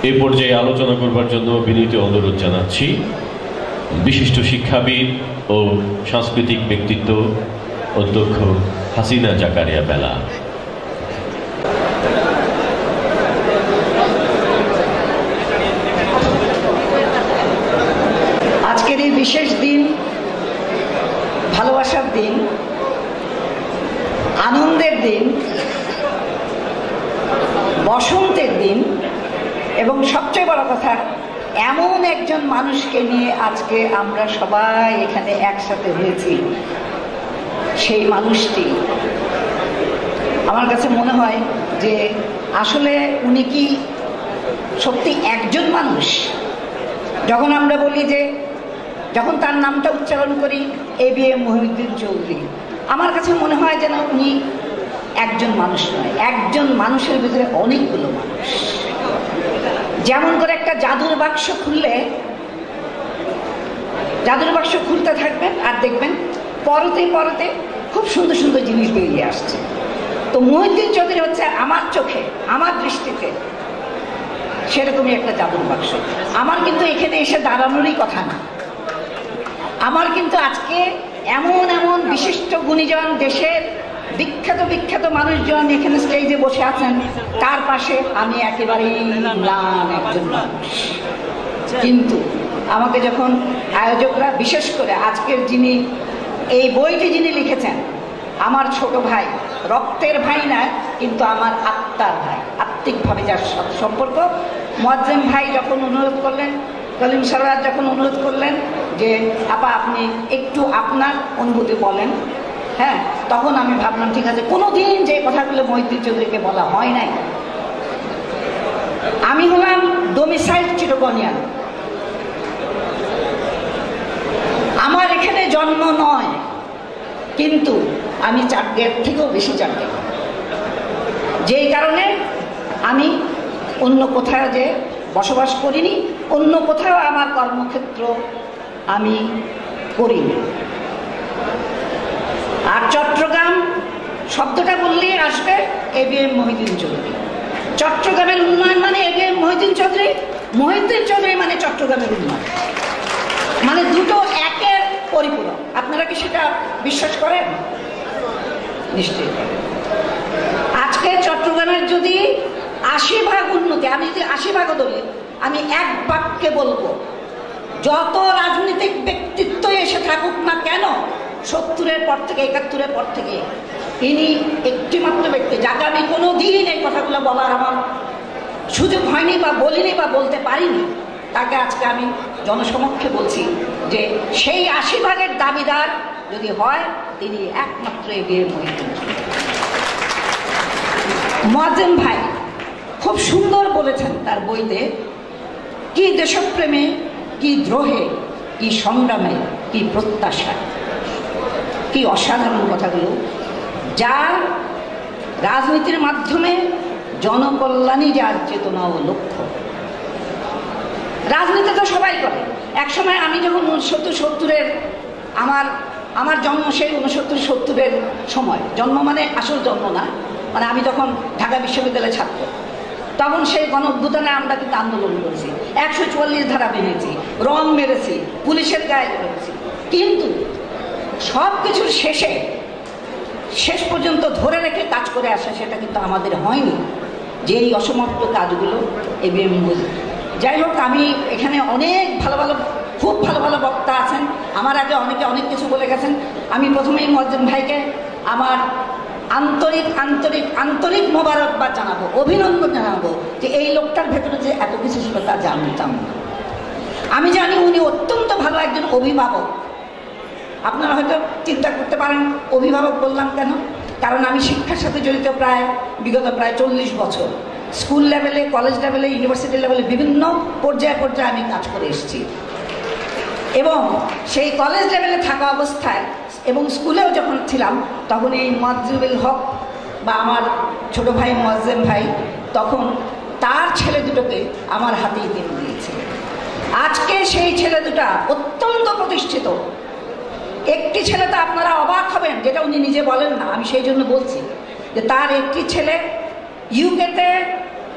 এই পর্যায়ে আলোচনা করবার জন্য বিনীত অনুরোধ জানাচ্ছি বিশিষ্ট শিক্ষাবিদ ও সাংস্কৃতিক ব্যক্তিত্ব অধ্যক্ষ হাসিনা জাকারিয়া বেলা। আজকের এই বিশেষ দিন, ভালোবাসার দিন, আনন্দের দিন, বসন্তের দিন এবং সবচেয়ে বড় কথা, এমন একজন মানুষকে নিয়ে আজকে আমরা সবাই এখানে একসাথে হয়েছি। সেই মানুষটি আমার কাছে মনে হয় যে আসলে উনি কি সত্যি একজন মানুষ। যখন আমরা বলি যে, যখন তার নামটা উচ্চারণ করি ABM মহিউদ্দিন চৌধুরী, আমার কাছে মনে হয় যেন উনি একজন মানুষ নয়, একজন মানুষের ভিতরে অনেকগুলো মানুষ। যেমন করে একটা জাদুর বাক্স খুললে, জাদুর বাক্স খুলতে থাকবেন আর দেখবেন পরতে পরতে খুব সুন্দর সুন্দর জিনিস বেরিয়ে আসছে। তো মহিউদ্দিন চৌধুরী হচ্ছে আমার চোখে, আমার দৃষ্টিতে সেরকমই একটা জাদুর বাক্স। আমার কিন্তু এখানে এসে দাঁড়ানোরই কথা না, আমার কিন্তু আজকে এমন এমন বিশিষ্ট গুণীজন, দেশের বিখ্যাত বিখ্যাত মানুষজন এখানে স্টেজে বসে আছেন, তার পাশে আমি একেবারেই ম্লান একজন মানুষ। কিন্তু আমাকে যখন আয়োজকরা, বিশেষ করে আজকের যিনি এই বইটি যিনি লিখেছেন, আমার ছোট ভাই, রক্তের ভাই না কিন্তু আমার আত্মার ভাই, আত্মিকভাবে যার সম্পর্ক, মোয়াজ্জেম ভাই যখন অনুরোধ করলেন, কলিম সরওয়ার যখন অনুরোধ করলেন যে আপা আপনি একটু আপনার অনুভূতি বলেন, হ্যাঁ, তখন আমি ভাবলাম ঠিক আছে, কোনোদিন যে কথাগুলো মহিউদ্দিন চৌধুরীকে বলা হয় নাই। আমি হলাম ডোমিসাইল চিটাগনিয়ান, আমার এখানে জন্ম নয়, কিন্তু আমি চাটগের থেকেও বেশি চাটগে, যেই কারণে আমি অন্য কোথাও যে বসবাস করিনি, অন্য কোথাও আমার কর্মক্ষেত্র আমি করিনি। আর চট্টগ্রাম শব্দটা বললেই আসবে ABM মহিউদ্দিন চৌধুরী। চট্টগ্রামের উন্নয়ন মানে ABM মহিউদ্দিন চৌধুরী, মহিউদ্দিন চৌধুরী মানে চট্টগ্রামের উন্নয়ন, মানে দুটো একের পরিপূরক। আপনারা কি সেটা বিশ্বাস করেন? নিশ্চয়ই করেন। আজকে চট্টগ্রামের যদি ৮০% উন্নতি, আমি যদি ৮০% ধরি, আমি এক বাক্যে বলবো, যত রাজনৈতিক ব্যক্তিত্ব এসে থাকুক না কেন, ৭০-এর পর থেকে, ৭১-এর পর থেকে, ইনি একটি মাত্র ব্যক্তি যাকে আমি কোনো দিন এই কথাগুলো বলার আমার সুযোগ হয়নি বা বলিনি বা বলতে পারিনি, তাকে আজকে আমি জনসমক্ষে বলছি যে সেই ৮০%-এর দাবিদার যদি হয়, তিনি একমাত্র ABM মহিউদ্দিন। মোয়াজ্জেম ভাই খুব সুন্দর বলেছেন তার বইতে, কি দেশপ্রেমে, কি দ্রোহে, কি সংগ্রামে, কি প্রত্যাশা, কি অসাধারণ কথাগুলো। যার রাজনীতির মাধ্যমে জনকল্যাণই যার চেতনা ও লক্ষ্য। রাজনীতি তো সবাই করে। একসময় আমি যখন 69-70-এর আমার জন্ম, সেই 69-70-এর সময়, জন্ম মানে আসল জন্ম না, মানে আমি যখন ঢাকা বিশ্ববিদ্যালয়ের ছাত্র, তখন সেই গণ-অভ্যুত্থানে আমরা কিন্তু আন্দোলন করেছি, ১৪৪ ধারা ভেঙেছি, রং মেরেছি, পুলিশের গায়ে ধরেছি। কিন্তু সব কিছুর শেষ পর্যন্ত ধরে রেখে কাজ করে আসা, সেটা কিন্তু আমাদের হয়নি, যে এই অসমাপ্ত কাজগুলো ABM মহিউদ্দিন। যাই হোক, আমি এখানে অনেক ভালো ভালো, খুব ভালো ভালো বক্তা আছেন, আমার আগে অনেকে অনেক কিছু বলে গেছেন। আমি প্রথমেই মোয়াজ্জেম ভাইকে আমার আন্তরিক আন্তরিক আন্তরিক মোবারকবাদ জানাবো, অভিনন্দন জানাবো, যে এই লোকটার ভেতরে যে এত কিছু ছিল তা জানতাম না। আমি জানি উনি অত্যন্ত ভালো একজন অভিভাবক। আপনারা হয়তো চিন্তা করতে পারেন অভিভাবক বললাম কেন, কারণ আমি শিক্ষার সাথে জড়িত বিগত প্রায় 40 বছর। স্কুল লেভেলে, কলেজ লেভেলে, ইউনিভার্সিটি লেভেলে বিভিন্ন পর্যায়ে আমি কাজ করে এসেছি। এবং সেই কলেজ লেভেলে থাকা অবস্থায় এবং স্কুলেও যখন ছিলাম, তখন এই মোয়াজ্জেমুল হক বা আমার ছোট ভাই মোয়াজ্জেম ভাই, তখন তার ছেলে দুটোকে আমার হাতেই দিয়ে দিয়েছে। আজকে সেই ছেলে দুটা অত্যন্ত প্রতিষ্ঠিত। একটি ছেলে তো আপনারা অবাক হবেন, যেটা উনি নিজে বলেন না, আমি সেই জন্য বলছি যে তার একটি ছেলে ইউকেতে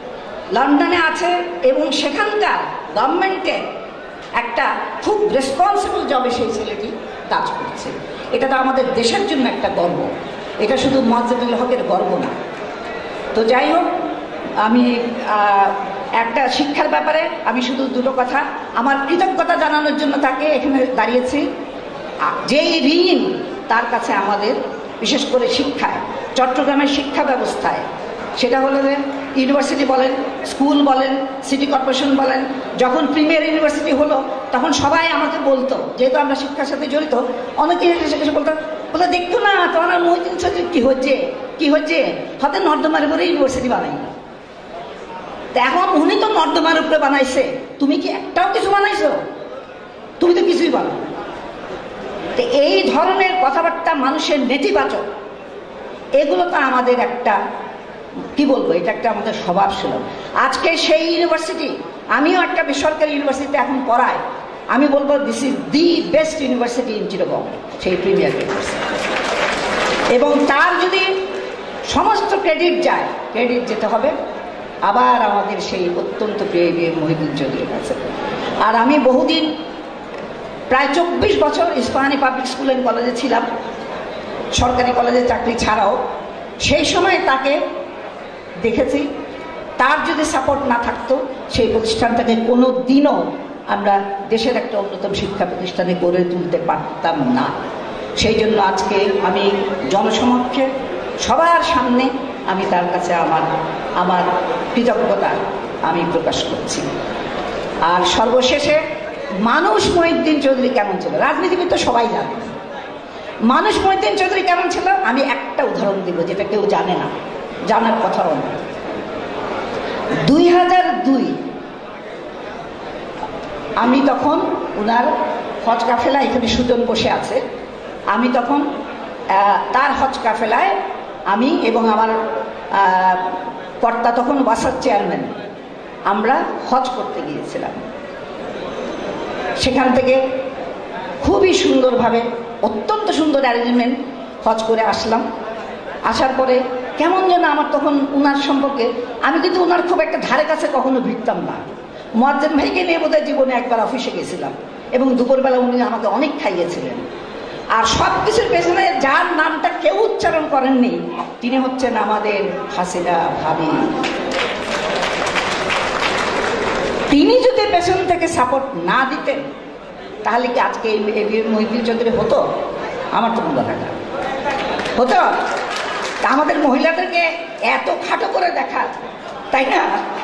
লন্ডনে আছে এবং সেখানকার গভর্নমেন্টের একটা খুব রেসপন্সিবল জবে সেই ছেলেটি কাজ করছে। এটা তো আমাদের দেশের জন্য একটা গর্ব, এটা শুধু মোয়াজ্জেমুল হকের গর্ব না। তো যাই হোক, আমি একটা শিক্ষার ব্যাপারে আমি শুধু দুটো কথা, আমার কৃতজ্ঞতা জানানোর জন্য তাকে এখানে দাঁড়িয়েছি। যেই ঋণ তার কাছে আমাদের, বিশেষ করে শিক্ষায়, চট্টগ্রামের শিক্ষা ব্যবস্থায়, সেটা হলো যে ইউনিভার্সিটি বলেন, স্কুল বলেন, সিটি কর্পোরেশন বলেন, যখন প্রিমিয়ার ইউনিভার্সিটি হলো তখন সবাই আমাকে বলতো, যেহেতু আমরা শিক্ষার সাথে জড়িত, অনেকে এসে বলতো দেখতো না তোমার মহিউদ্দিন চৌধুরী কি হচ্ছে হয়তো নর্দমার উপরে ইউনিভার্সিটি বানাই। তা এখন উনি তো নর্দমার উপরে বানাইছে, তুমি কি একটাও কিছু বানাইছো? তুমি তো কিছুই বানাও। তো এই ধরনের কথাবার্তা মানুষের নেতিবাচক, এগুলো তো আমাদের একটা কি বলবো, এটা একটা আমাদের স্বভাব ছিল। আজকে সেই ইউনিভার্সিটি, আমিও একটা বেসরকারি ইউনিভার্সিটিতে এখন পড়াই, আমি বলবো this is the best university in Chittagong, সেই প্রিমিয়ার ইউনিভার্সিটি। এবং তার যদি সমস্ত ক্রেডিট যায়, ক্রেডিট যেতে হবে আবার আমাদের সেই অত্যন্ত প্রিয় মহিউদ্দিন চৌধুরীর কাছে। আর আমি বহুদিন, প্রায় 24 বছর ইস্পাহানি পাবলিক স্কুল অ্যান্ড কলেজে ছিলাম, সরকারি কলেজে চাকরি ছাড়াও। সেই সময় তাকে দেখেছি, তার যদি সাপোর্ট না থাকতো সেই প্রতিষ্ঠানটাকে কোনো দিনও আমরা দেশের একটা অন্যতম শিক্ষা প্রতিষ্ঠানে গড়ে তুলতে পারতাম না। সেই জন্য আজকে আমি জনসমক্ষে সবার সামনে আমি তার কাছে আমার কৃতজ্ঞতা আমি প্রকাশ করছি। আর সর্বশেষে, মানুষ মহিউদ্দিন চৌধুরী কেমন ছিল, রাজনীতিবিদ তো সবাই জানে। মানুষ মহিউদ্দিন চৌধুরী কেমন ছিল আমি একটা উদাহরণ দিব, যেটা কেউ জানে না, জানার কথাও না। 2002 আমি তখন ওনার হজ কাফেলা, এখানে সুজন বসে আছে, আমি তখন তার হজ কাফেলায় আমি এবং আমার কর্তা তখন ওয়াসার চেয়ারম্যান, আমরা হজ করতে গিয়েছিলাম। সেখান থেকে খুবই সুন্দরভাবে, অত্যন্ত সুন্দর অ্যারেঞ্জমেন্ট, হজ করে আসলাম। আসার পরে কেমন যেন আমার তখন ওনার সম্পর্কে, আমি কিন্তু ওনার খুব একটা ধারে কাছে কখনো ভিড়তাম না। মোয়াজ্জেম ভাইকে নিয়ে বোধহয় জীবনে একবার অফিসে গেছিলাম এবং দুপুরবেলা উনি আমাকে অনেক খাইয়েছিলেন। আর সব কিছুর পেছনে যার নামটা কেউ উচ্চারণ করেননি, তিনি হচ্ছেন আমাদের হাসিনা ভাবি। তিনি যদি পেছন থেকে সাপোর্ট না দিতেন তাহলে কি আজকে এই মহিউদ্দিন চৌধুরী হতো? আমার তো মনে হয় না হতো। আমাদের মহিলাদেরকে এত খাটো করে দেখা, তাই না?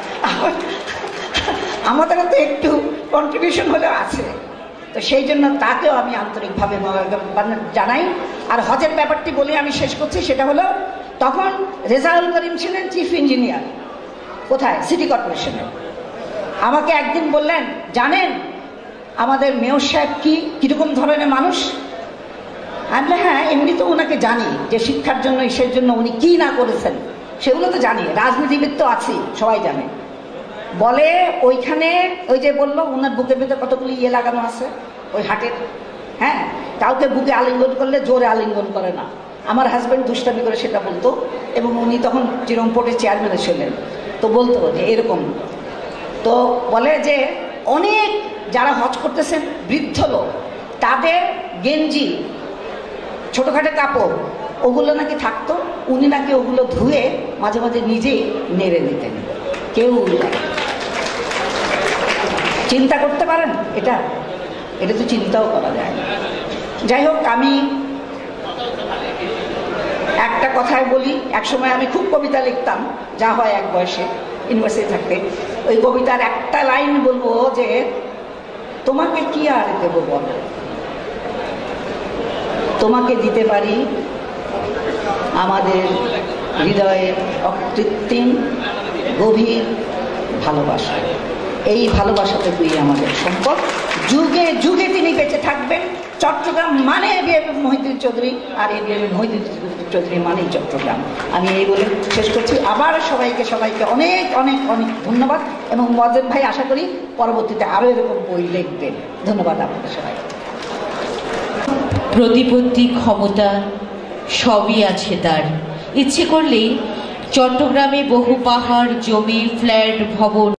আমাদের তো একটু কন্ট্রিবিউশন হলেও আছে। তো সেই জন্য তাকেও আমি আন্তরিকভাবে জানাই। আর হজের ব্যাপারটি বলে আমি শেষ করছি, সেটা হলো তখন রেজাউল করিম ছিলেন চিফ ইঞ্জিনিয়ার, কোথায়? সিটি কর্পোরেশনে। আমাকে একদিন বললেন, জানেন আমাদের মেয়র সাহেব কীরকম ধরনের মানুষ? আমি হ্যাঁ, এমনি তো ওনাকে জানি যে শিক্ষার জন্য, ইসের জন্য উনি কী না করেছেন সেগুলো তো জানি, রাজনীতিবিদ তো আছেই, সবাই জানে। বলে ওইখানে ওই যে বললো ওনার বুকের ভেতরে কতগুলি ইয়ে লাগানো আছে ওই হাটের, হ্যাঁ, কাউকে বুকে আলিঙ্গন করলে জোরে আলিঙ্গন করে না। আমার হাজব্যান্ড দুষ্টামি করে সেটা বলতো, এবং উনি তখন জিরম পোর্টের চেয়ারম্যানে ছিলেন, তো বলতো যে এরকম। তো বলে যে অনেক যারা হজ করতেছেন বৃদ্ধ লোক, তাদের গেঞ্জি, ছোটোখাটো কাপড়, ওগুলো নাকি থাকতো, উনি নাকি ওগুলো ধুয়ে মাঝে মাঝে নিজেই নেড়ে দিতেন। কেউ চিন্তা করতে পারেন? এটা তো চিন্তাও করা যায় না। যাই হোক, আমি একটা কথাই বলি, একসময় আমি খুব কবিতা লিখতাম, যা হয় এক বয়সে ইউনিভার্সিটি থাকতে। ওই কবিতার একটা লাইন বলবো যে, তোমাকে কি আর দেবো বলো, তোমাকে দিতে পারি আমাদের হৃদয়ের অকৃত্রিম গভীর ভালোবাসা। এই ভালোবাসাতে তুই আমাদের সম্পদ, যুগে যুগে তিনি বেঁচে থাকবেন। চট্টগ্রাম মানে মহিউদ্দিন চৌধুরী, আর এই মহিউদ্দিন চৌধুরী মানেই চট্টগ্রাম। আমি এই বলে শেষ করছি। আবার সবাইকে অনেক অনেক অনেক ধন্যবাদ, এবং মোয়াজ্জেম ভাই আশা করি পরবর্তীতে আরও এরকম বই লিখবেন। ধন্যবাদ আপনাদের সবাইকে। প্রতিপত্তি, ক্ষমতা সবই আছে তার। ইচ্ছে করলেই চট্টগ্রামে বহু পাহাড় জমি, ফ্ল্যাট, ভবন